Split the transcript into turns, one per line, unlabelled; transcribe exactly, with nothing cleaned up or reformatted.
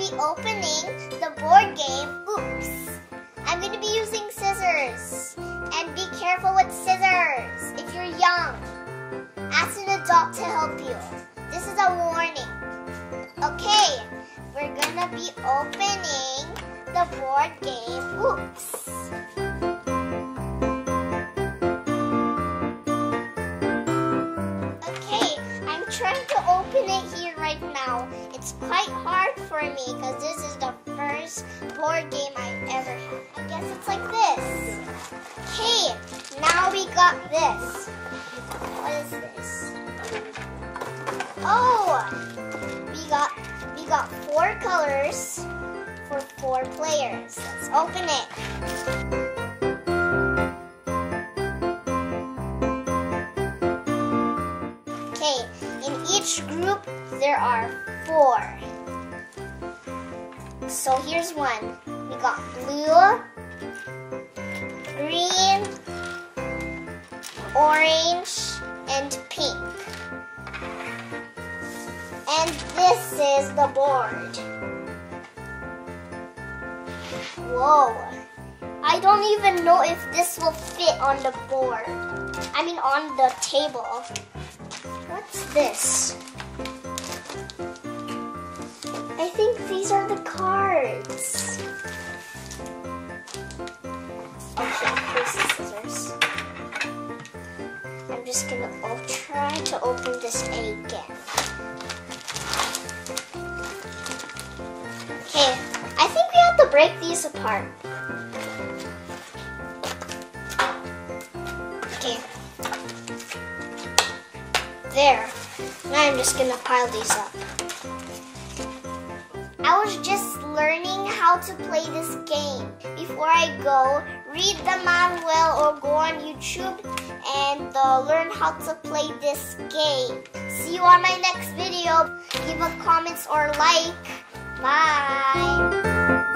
be opening the board game Oops. I'm going to be using scissors. And be careful with scissors if you're young. Ask an adult to help you. This is a warning. Okay, we're going to be opening the board game Oops. Trying to open it here right now. It's quite hard for me because this is the first board game I ever had. I guess it's like this. Okay, now we got this. What is this? Oh, we got we got four colors for four players. Let's open it. Okay. In each group, there are four. So here's one. We got blue, green, orange, and pink. And this is the board. Whoa. I don't even know if this will fit on the board. I mean on the table. What's this? I think these are the cards. Okay, here's the scissors. I'm just gonna oh, try to open this again. Okay, I think we have to break these apart. Okay. There. Now I'm just gonna pile these up. I was just learning how to play this game. Before I go, read the manual or go on YouTube and uh, learn how to play this game. See you on my next video. Give a comment or like. Bye.